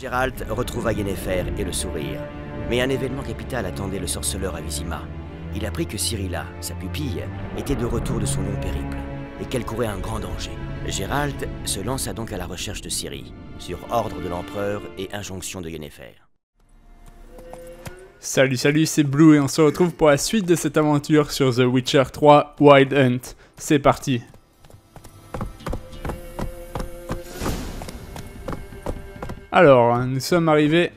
Geralt retrouva Yennefer et le sourire. Mais un événement capital attendait le sorceleur à Vizima. Il apprit que Cyrilla, sa pupille, était de retour de son long périple, et qu'elle courait un grand danger. Geralt se lança donc à la recherche de Ciri, sur ordre de l'empereur et injonction de Yennefer. Salut, c'est Blue et on se retrouve pour la suite de cette aventure sur The Witcher 3 Wild Hunt. C'est parti. Alors, nous sommes arrivés...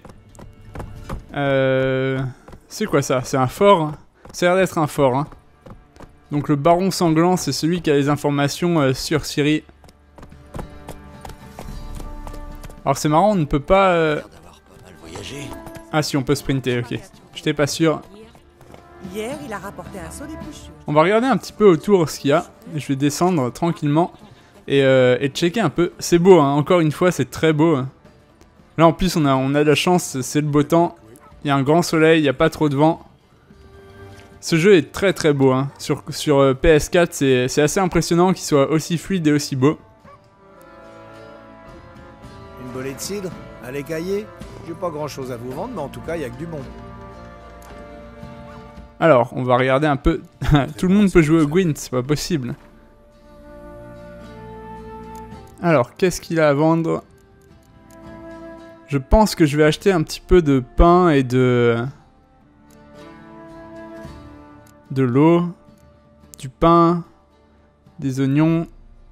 C'est quoi ça? C'est un fort? Ça a l'air d'être un fort, hein. Donc le baron sanglant, c'est celui qui a les informations sur Ciri. Alors c'est marrant, on ne peut pas... Ah si, on peut sprinter, ok. J'étais pas sûr. Hier, il a rapporté un saut d'épluchures. On va regarder un petit peu autour ce qu'il y a. Je vais descendre tranquillement et checker un peu. C'est beau, hein. Encore une fois, c'est très beau. Là en plus, on a de la chance, c'est le beau temps. Il y a un grand soleil, il n'y a pas trop de vent. Ce jeu est très très beau, hein. Sur PS4, c'est assez impressionnant qu'il soit aussi fluide et aussi beau. Une bolée de cidre? Allez cailler? J'ai pas grand chose à vous vendre, mais en tout cas, il y a que du bon. Alors, on va regarder un peu. Tout le monde peut jouer au Gwent, c'est pas possible. Alors, qu'est-ce qu'il a à vendre? Je pense que je vais acheter un petit peu de pain et de l'eau, du pain, des oignons.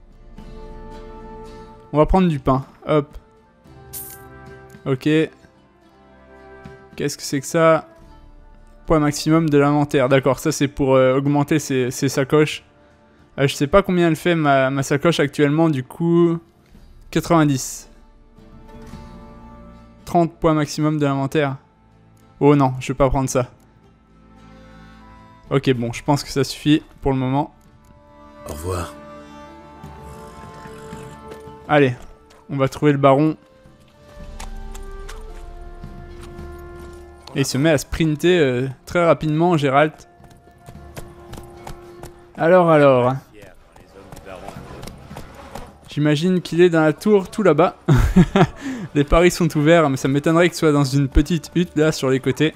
On va prendre du pain. Hop. Ok. Qu'est-ce que c'est que ça? Poids maximum de l'inventaire. D'accord, ça c'est pour augmenter ses sacoches. Je sais pas combien elle fait ma sacoche actuellement, du coup... 90. 30 poids maximum de l'inventaire. Oh non, je vais pas prendre ça. Ok, bon, je pense que ça suffit pour le moment. Au revoir. Allez, on va trouver le baron. Et il se met à sprinter très rapidement, Geralt. Alors. J'imagine qu'il est dans la tour tout là-bas. Les paris sont ouverts, mais ça m'étonnerait qu'il soit dans une petite hutte là sur les côtés.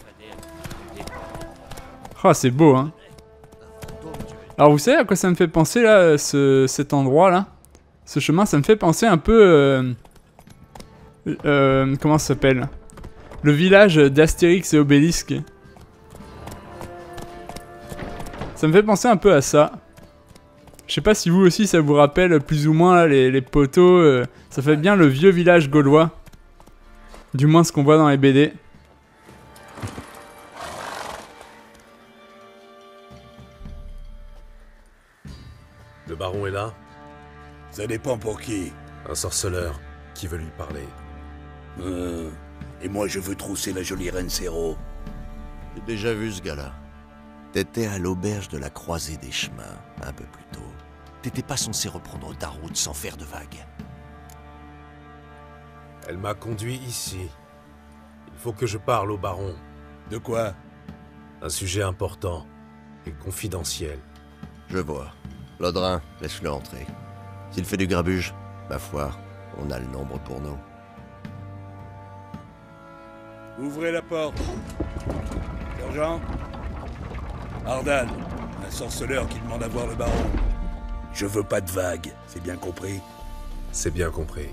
Oh, c'est beau, hein. Alors vous savez à quoi ça me fait penser là, cet endroit là? Ce chemin, ça me fait penser un peu... comment ça s'appelle? Le village d'Astérix et Obélisque. Ça me fait penser un peu à ça. Je sais pas si vous aussi ça vous rappelle plus ou moins là, les poteaux. Ça fait bien le vieux village gaulois. Du moins ce qu'on voit dans les BD. Le baron est là? Ça dépend pour qui. Un sorceleur qui veut lui parler. Et moi je veux trousser la jolie reine Cero. J'ai déjà vu ce gars-là. T'étais à l'auberge de la Croisée des Chemins, un peu plus tôt. T'étais pas censé reprendre ta route sans faire de vagues. Elle m'a conduit ici. Il faut que je parle au baron. De quoi? Un sujet important et confidentiel. Je vois. Lodrin, laisse-le entrer. S'il fait du grabuge, ma foi, on a le nombre pour nous. Ouvrez la porte. Sergent? Ardan, un sorceleur qui demande à voir le baron. Je veux pas de vagues, c'est bien compris? C'est bien compris.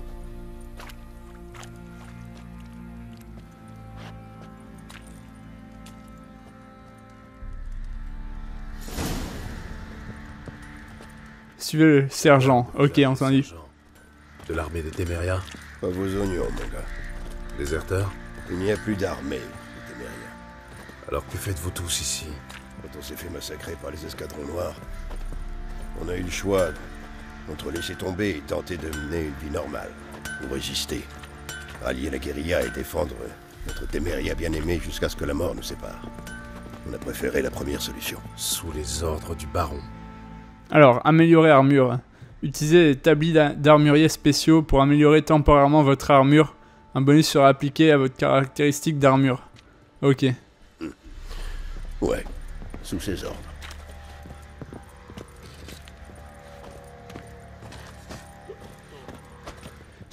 Suivez le sergent. Ok, entendu. De l'armée des Témériens? Pas vos oignons, mon gars. Déserteur? Il n'y a plus d'armée, les Témériens. Alors que faites-vous tous ici? Quand on s'est fait massacrer par les escadrons noirs, on a eu le choix entre laisser tomber et tenter de mener une vie normale, ou résister, rallier la guérilla et défendre notre Téméria bien-aimé jusqu'à ce que la mort nous sépare. On a préféré la première solution. Sous les ordres du baron. Alors, améliorer armure. Utilisez les tablis d'armuriers spéciaux pour améliorer temporairement votre armure. Un bonus sera appliqué à votre caractéristique d'armure. Ok. Ouais, sous ses ordres.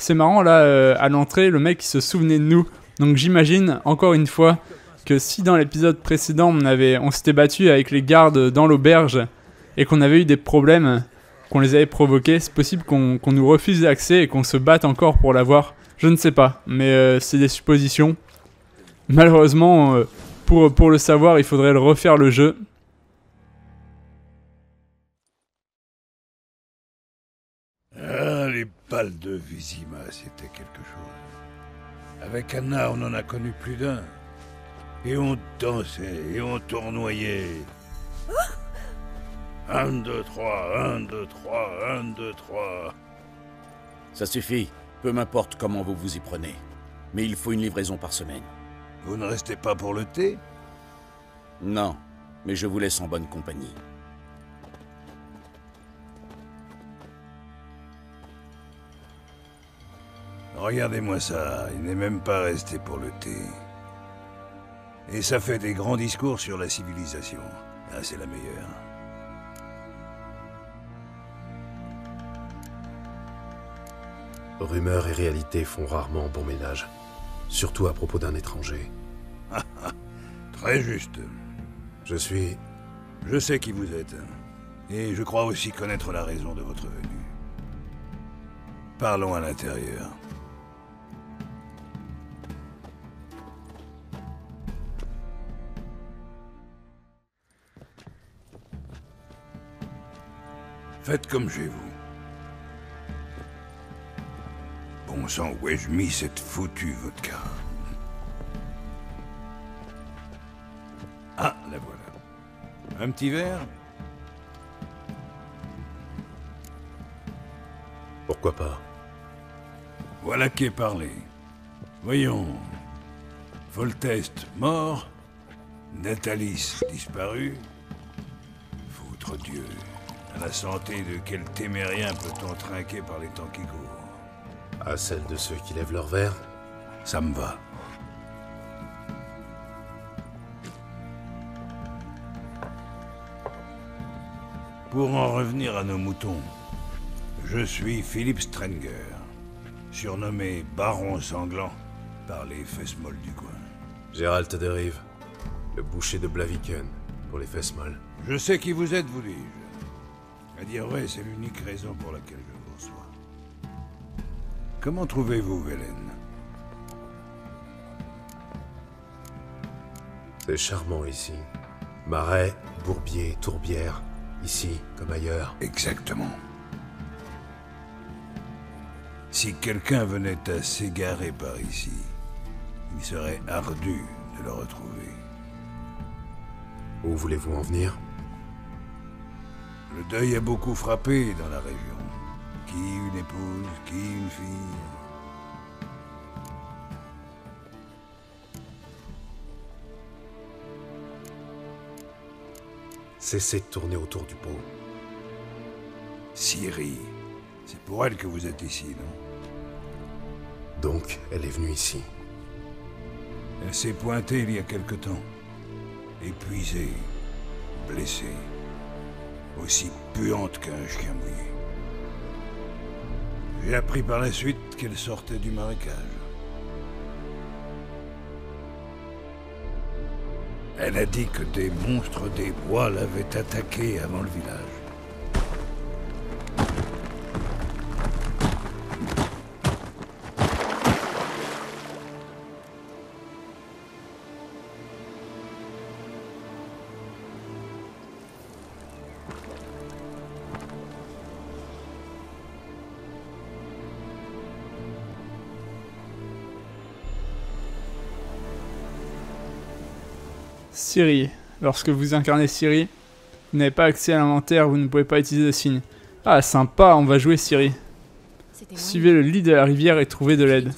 c'est marrant là, à l'entrée, le mec il se souvenait de nous. Donc j'imagine, encore une fois, que si dans l'épisode précédent on s'était battu avec les gardes dans l'auberge et qu'on avait eu des problèmes, qu'on les avait provoqués, c'est possible qu'on nous refuse l'accès et qu'on se batte encore pour l'avoir. Je ne sais pas, mais c'est des suppositions. Malheureusement, pour le savoir, il faudrait le refaire le jeu. Ah, les balles de Vizima, c'était quelque chose. Avec Anna, on en a connu plus d'un. Et on dansait, et on tournoyait. 1, 2, 3, 1, 2, 3, 1, 2, 3. Ça suffit. Peu m'importe comment vous vous y prenez. Mais il faut une livraison par semaine. Vous ne restez pas pour le thé? Non, mais je vous laisse en bonne compagnie. Regardez-moi ça, il n'est même pas resté pour le thé. Et ça fait des grands discours sur la civilisation. Ah, c'est la meilleure. Rumeurs et réalités font rarement bon ménage. Surtout à propos d'un étranger. Très juste. Je sais qui vous êtes. Et je crois aussi connaître la raison de votre venue. Parlons à l'intérieur. Faites comme chez vous. Bon sang, où ai-je mis cette foutue vodka? Ah, la voilà. Un petit verre? Pourquoi pas? Voilà qui est parlé. Voyons. Volteste mort. Natalis disparu. Foutre Dieu. À la santé de quel témérien peut-on trinquer par les temps qui courent? À celle de ceux qui lèvent leur verre? Ça me va. Pour en revenir à nos moutons, je suis Philippe Strenger, surnommé Baron Sanglant par les fesses molles du coin. Gérald de Rive, le boucher de Blaviken, pour les fesses molles. Je sais qui vous êtes, vous dis-je. À dire vrai, c'est l'unique raison pour laquelle je vous reçois. Comment trouvez-vous Velen? C'est charmant ici. Marais, bourbiers, tourbières, ici comme ailleurs. Exactement. Si quelqu'un venait à s'égarer par ici, il serait ardu de le retrouver. Où voulez-vous en venir? Le deuil a beaucoup frappé dans la région. Qui une épouse, qui une fille. Cessez de tourner autour du pot. Ciri. C'est pour elle que vous êtes ici, non? Donc, elle est venue ici. Elle s'est pointée il y a quelque temps. Épuisée, blessée. Aussi puante qu'un chien mouillé. J'ai appris par la suite qu'elle sortait du marécage. Elle a dit que des monstres des bois l'avaient attaquée avant le village. Ciri. Lorsque vous incarnez Ciri, vous n'avez pas accès à l'inventaire, vous ne pouvez pas utiliser de signe. Ah, sympa, on va jouer Ciri. Suivez le lit de la rivière et trouvez de l'aide.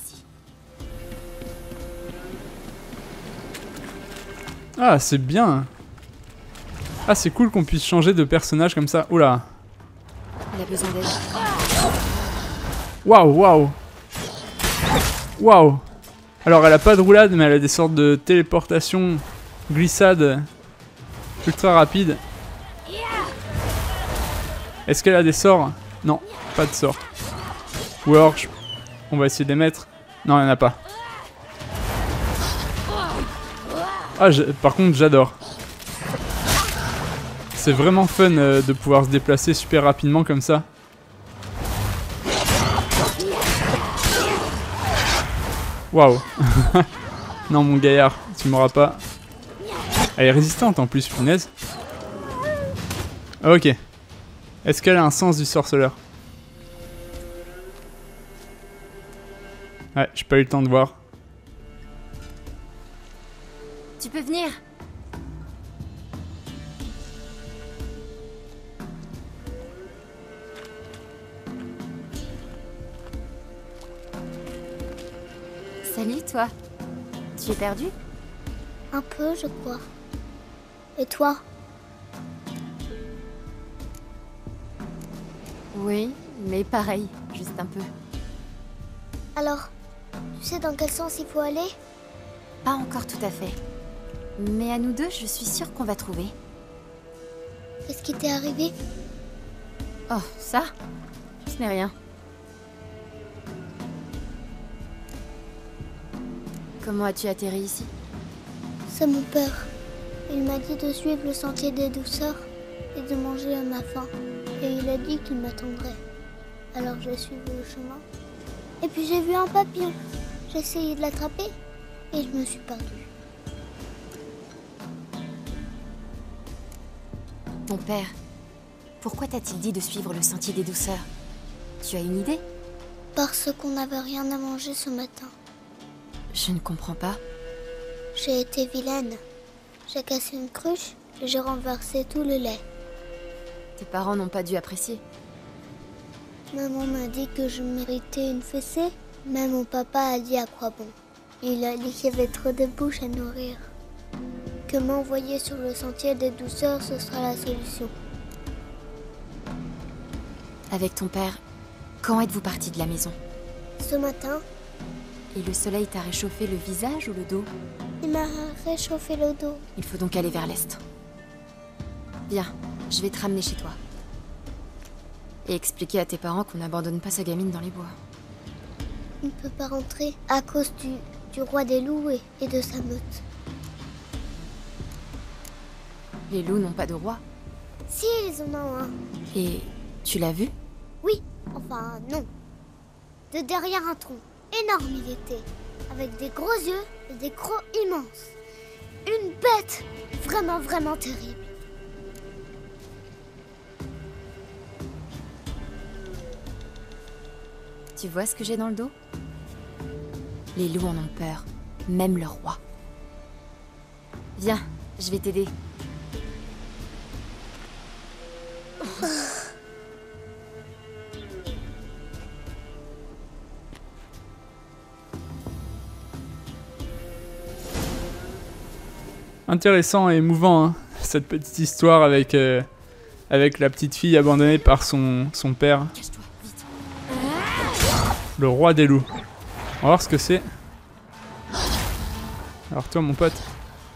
Ah, c'est bien. Ah, c'est cool qu'on puisse changer de personnage comme ça. Oula. Il a besoin d'aide. Waouh, waouh. Waouh. Alors, elle a pas de roulade, mais elle a des sortes de téléportation, glissade ultra rapide. Est-ce qu'elle a des sorts? Non, pas de sorts. Ou alors, On va essayer de les mettre. Non, il n'y en a pas. Ah, par contre, j'adore. C'est vraiment fun de pouvoir se déplacer super rapidement comme ça. Waouh. Non, mon gaillard, tu m'auras pas. Elle est résistante en plus, punaise. Ok. Est-ce qu'elle a un sens du sorceleur? Ouais, j'ai pas eu le temps de voir. Tu peux venir. Salut, toi. Tu es perdu? Un peu, je crois. Et toi? Oui, mais pareil, juste un peu. Alors, tu sais dans quel sens il faut aller? Pas encore tout à fait. Mais à nous deux, je suis sûre qu'on va trouver. Qu'est-ce qui t'est arrivé? Oh, ça? Ce n'est rien. Comment as-tu atterri ici? C'est mon père. Il m'a dit de suivre le sentier des douceurs et de manger à ma faim. Et il a dit qu'il m'attendrait. Alors j'ai suivi le chemin. Et puis j'ai vu un papillon. J'ai essayé de l'attraper et je me suis perdue. Mon père, pourquoi t'a-t-il dit de suivre le sentier des douceurs? Tu as une idée? Parce qu'on n'avait rien à manger ce matin. Je ne comprends pas. J'ai été vilaine. J'ai cassé une cruche et j'ai renversé tout le lait. Tes parents n'ont pas dû apprécier. Maman m'a dit que je méritais une fessée, mais mon papa a dit à quoi bon. Il a dit qu'il y avait trop de bouches à nourrir. Que m'envoyer sur le sentier des douceurs, ce sera la solution. Avec ton père, quand êtes-vous partis de la maison? Ce matin. Et le soleil t'a réchauffé le visage ou le dos? Il m'a réchauffé le dos. Il faut donc aller vers l'est. Viens, je vais te ramener chez toi. Et expliquer à tes parents qu'on n'abandonne pas sa gamine dans les bois. On ne peut pas rentrer à cause du roi des loups et de sa meute. Les loups n'ont pas de roi. Si, ils en ont un. Et tu l'as vu? Oui, enfin non. De derrière un tronc. Énorme il était, avec des gros yeux et des crocs immenses. Une bête vraiment, vraiment terrible. Tu vois ce que j'ai dans le dos? Les loups en ont peur, même leur roi. Viens, je vais t'aider. Intéressant et émouvant, hein, cette petite histoire avec la petite fille abandonnée par son père. Le roi des loups. On va voir ce que c'est. Alors toi mon pote.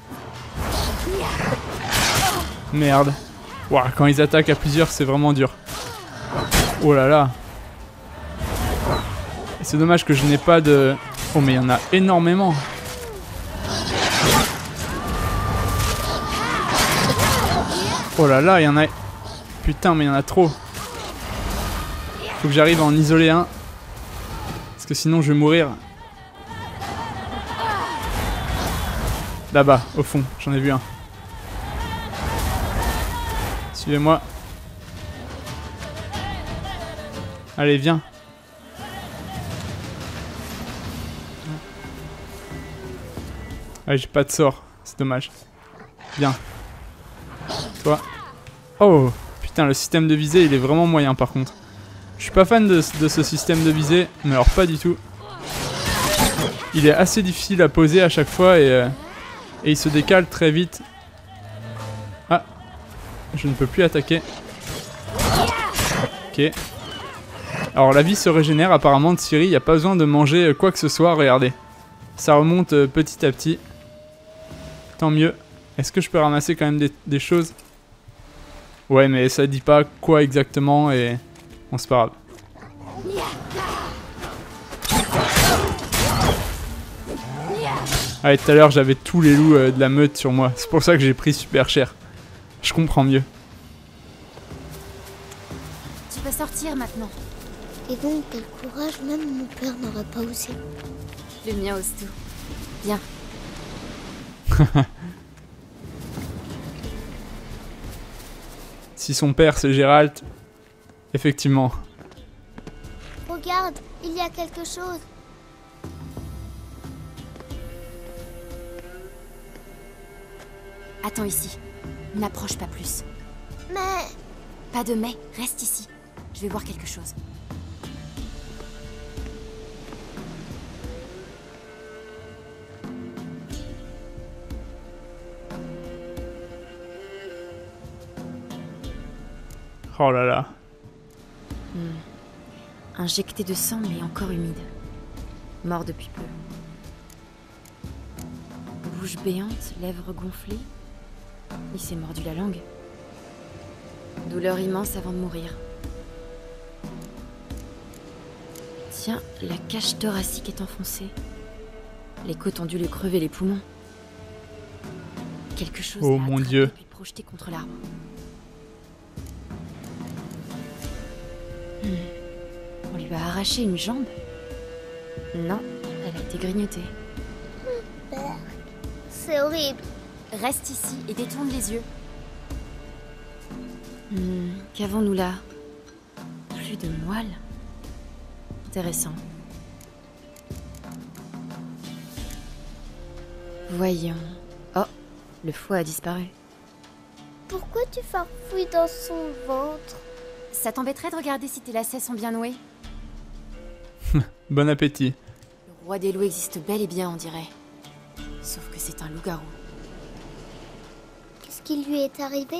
Merde. Ouah, quand ils attaquent à plusieurs c'est vraiment dur. Oh là là. C'est dommage que je n'ai pas de... Oh mais il y en a énormément. Oh là là, il y en a... Putain, mais il y en a trop. Faut que j'arrive à en isoler un. Parce que sinon, je vais mourir. Là-bas, au fond, j'en ai vu un. Suivez-moi. Allez, viens. Ah, j'ai pas de sort. C'est dommage. Viens. Toi. Oh, putain, le système de visée, il est vraiment moyen par contre. Je suis pas fan de ce système de visée, mais alors pas du tout. Il est assez difficile à poser à chaque fois et il se décale très vite. Ah, je ne peux plus attaquer. Ok. Alors la vie se régénère apparemment de Ciri, il n'y a pas besoin de manger quoi que ce soit, regardez. Ça remonte petit à petit. Tant mieux. Est-ce que je peux ramasser quand même des choses? Ouais, mais ça dit pas quoi exactement et... Bon, c'est pas grave. Allez, tout à l'heure, j'avais tous les loups de la meute sur moi. C'est pour ça que j'ai pris super cher. Je comprends mieux. Tu peux sortir maintenant. Et donc, quel courage, même mon père n'aurait pas osé. Le mien ose tout. Viens. Si son père c'est Gérald, effectivement. Regarde, il y a quelque chose. Attends ici. N'approche pas plus. Mais... Pas de mais, reste ici. Je vais voir quelque chose. Oh là là. Injecté de sang mais encore humide. Mort depuis peu. Bouche béante, lèvres gonflées. Il s'est mordu la langue. Douleur immense avant de mourir. Tiens, la cage thoracique est enfoncée. Les côtes ont dû lui crever les poumons. Quelque chose Oh l'a mon attrapé Dieu. puis projeté contre l'arbre. On lui a arraché une jambe? Non, elle a été grignotée. Père, c'est horrible. Reste ici et détourne les yeux. Qu'avons-nous là? Plus de moelle? Intéressant. Voyons. Oh, le foie a disparu. Pourquoi tu farfouilles dans son ventre? Ça t'embêterait de regarder si tes lacets sont bien noués? Bon appétit. Le roi des loups existe bel et bien, on dirait. Sauf que c'est un loup-garou. Qu'est-ce qui lui est arrivé?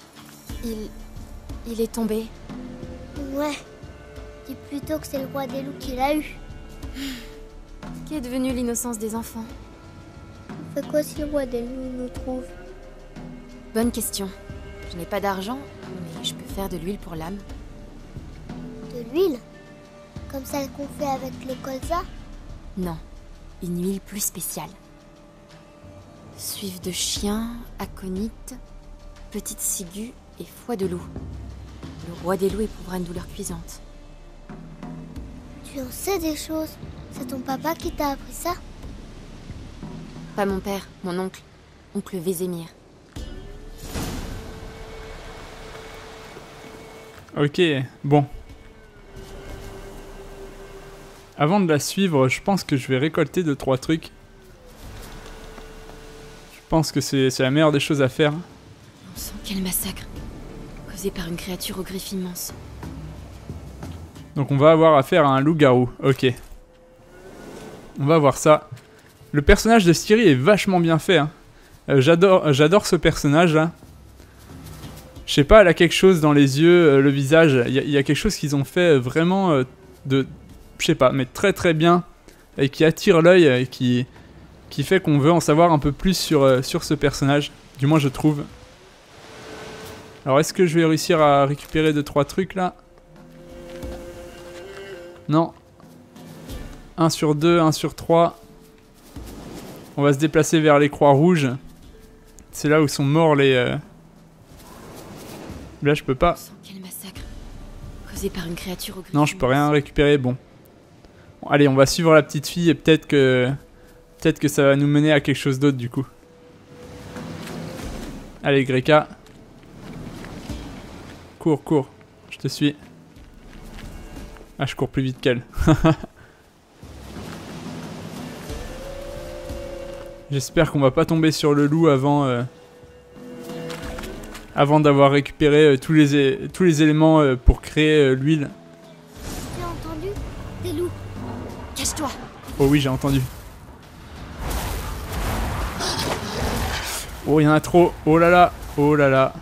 Il est tombé. Ouais. Dis plutôt que c'est le roi des loups qui l'a eu. Qu'est devenue l'innocence des enfants? On fait quoi si le roi des loups nous trouve? Bonne question. Je n'ai pas d'argent, mais je peux faire de l'huile pour l'âme. De l'huile? Comme celle qu'on fait avec le colza? Non, une huile plus spéciale. Suive de chien, aconite, petite ciguë et foie de loup. Le roi des loups éprouvera une douleur cuisante. Tu en sais des choses. C'est ton papa qui t'a appris ça? Pas mon père, mon oncle. Oncle Vézémir. Ok, bon. Avant de la suivre, je pense que je vais récolter 2-3 trucs. Je pense que c'est la meilleure des choses à faire. On sent quel massacre. Causé par une créature aux griffes immenses. Donc on va avoir affaire à un loup-garou. Ok. On va voir ça. Le personnage de Ciri est vachement bien fait. Hein. J'adore ce personnage là. Je sais pas, elle a quelque chose dans les yeux, le visage. Il y a quelque chose qu'ils ont fait vraiment de... Je sais pas, mais très très bien. Et qui attire l'œil et qui fait qu'on veut en savoir un peu plus sur ce personnage. Du moins je trouve. Alors est-ce que je vais réussir à récupérer 2-3 trucs là? Non. 1 sur 2, 1 sur 3. On va se déplacer vers les croix rouges. C'est là où sont morts les... Là je peux pas. Quel massacre. Causé par une créature aux griffes Non, je peux rien récupérer. Bon. Allez, on va suivre la petite fille et peut-être que ça va nous mener à quelque chose d'autre du coup. Allez, Greka. Cours, cours. Je te suis. Ah, je cours plus vite qu'elle. J'espère qu'on va pas tomber sur le loup avant d'avoir récupéré tous les éléments pour créer l'huile. Tu as entendu? Des loups. Cache-toi. Oh oui, j'ai entendu. Oh, il y en a trop. Oh là là. Oh là là.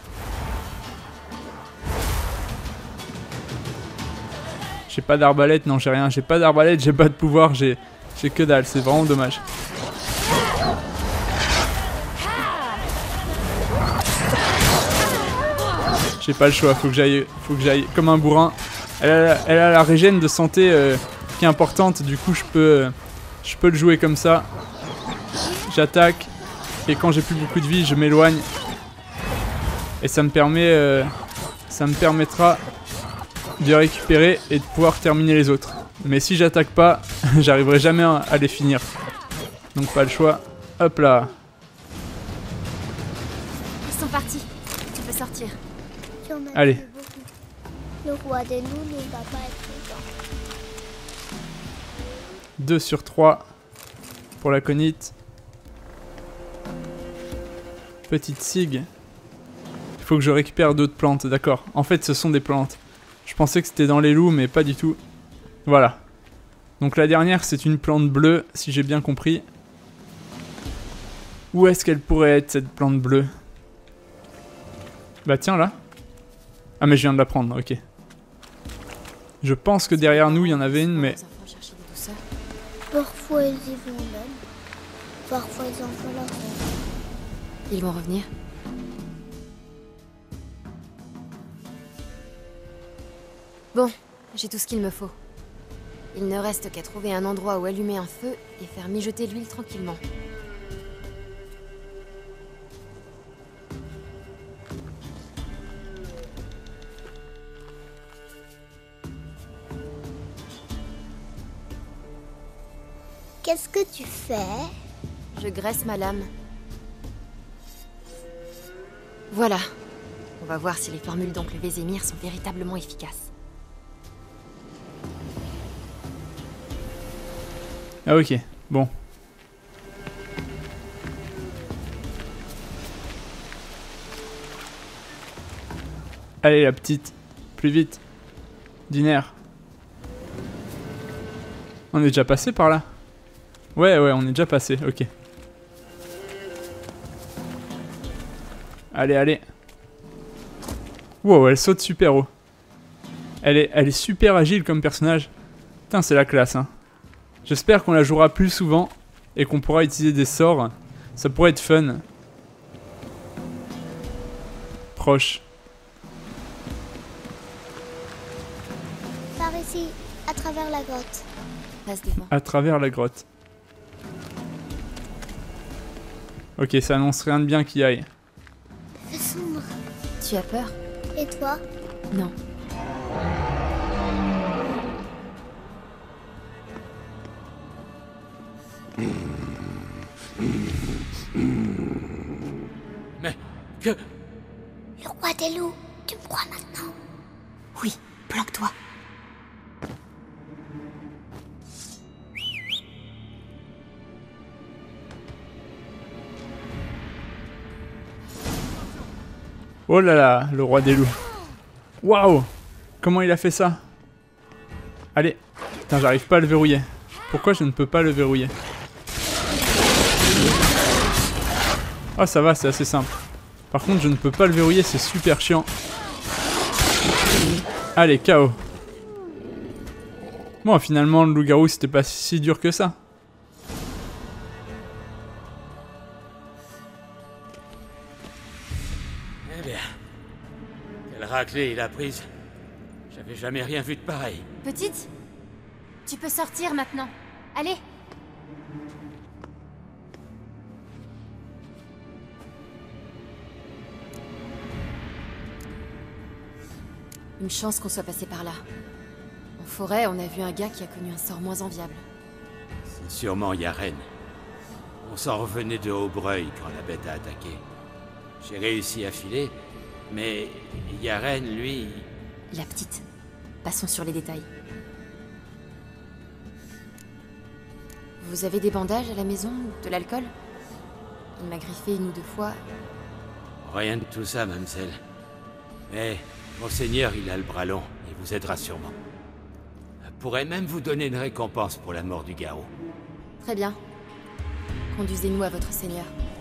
J'ai pas d'arbalète, non, j'ai rien. J'ai pas d'arbalète, j'ai pas de pouvoir, j'ai que dalle. C'est vraiment dommage. J'ai pas le choix, faut que j'aille comme un bourrin. Elle a la régène de santé qui est importante, du coup je peux le jouer comme ça. j'attaque. Et quand j'ai plus beaucoup de vie, je m'éloigne. Et ça me permettra de récupérer et de pouvoir terminer les autres. Mais si j'attaque pas, j'arriverai jamais à les finir. Donc pas le choix. Hop là. Ils sont partis. Tu peux sortir. Tu en as Allez. fait beaucoup. Le roi des loups ne va pas être content. 2 sur 3 pour la conite. Petite cigue. Il faut que je récupère d'autres plantes, d'accord. En fait, ce sont des plantes. Je pensais que c'était dans les loups, mais pas du tout. Voilà. Donc la dernière, c'est une plante bleue, si j'ai bien compris. Où est-ce qu'elle pourrait être, cette plante bleue? Bah tiens, là. Ah, mais je viens de la prendre, ok. Je pense que derrière nous, il y en avait une, mais... Parfois ils y vont même. Parfois ils en font la fête. Ils vont revenir. Bon, j'ai tout ce qu'il me faut. Il ne reste qu'à trouver un endroit où allumer un feu et faire mijoter l'huile tranquillement. Qu'est-ce que tu fais? Je graisse ma lame. Voilà. On va voir si les formules d'oncle Vézémir sont véritablement efficaces. Ah ok, bon. Allez la petite, plus vite. Dinaire. On est déjà passé par là? Ouais, on est déjà passé, ok. Allez, allez. Wow, elle saute super haut. Elle est super agile comme personnage. Putain, c'est la classe, hein. J'espère qu'on la jouera plus souvent et qu'on pourra utiliser des sorts. Ça pourrait être fun. Proche. Par ici, à travers la grotte. Passe devant. À travers la grotte. Ok, ça annonce rien de bien qui aille. C'est sombre. Tu as peur? Et toi? Non. Mais que... Le roi des loups, tu me crois maintenant? Oui, planque-toi. Oh là là, le roi des loups. Waouh! Comment il a fait ça? Allez. Putain, j'arrive pas à le verrouiller. Pourquoi je ne peux pas le verrouiller? Ah, ça va, c'est assez simple. Par contre, je ne peux pas le verrouiller, c'est super chiant. Allez, KO. Bon, finalement, le loup-garou, c'était pas si dur que ça. Eh bien, quelle raclée il a prise. J'avais jamais rien vu de pareil. Petite, tu peux sortir maintenant. Allez. Une chance qu'on soit passé par là. En forêt, on a vu un gars qui a connu un sort moins enviable. C'est sûrement Yaren. On s'en revenait de Haut-Breuil quand la bête a attaqué. J'ai réussi à filer, mais Yaren, lui... La petite. Passons sur les détails. Vous avez des bandages à la maison ou de l'alcool? Il m'a griffé 1 ou 2 fois. Rien de tout ça, mademoiselle. Mais Monseigneur, il a le bras long. Il vous aidera sûrement. Pourrait même vous donner une récompense pour la mort du garrot. Très bien. Conduisez-nous à votre seigneur.